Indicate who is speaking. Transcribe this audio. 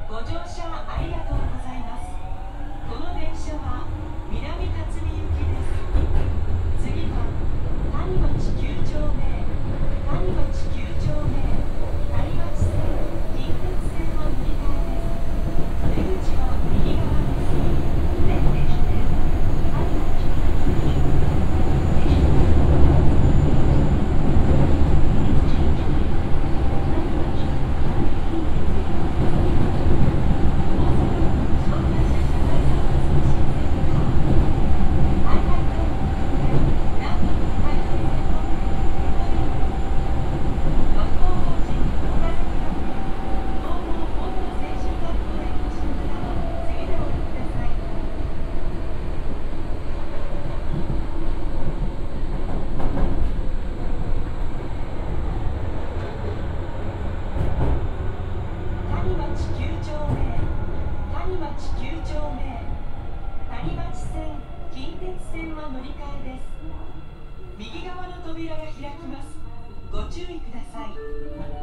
Speaker 1: ご乗車ありがとうございます。この電車は南辰巳行きです。次は谷町9丁目、谷町9丁目、谷町線、近鉄線を乗り換えです。出口は右側です。谷町線、近鉄線は乗り換えです。右側の扉が開きます。ご注意ください。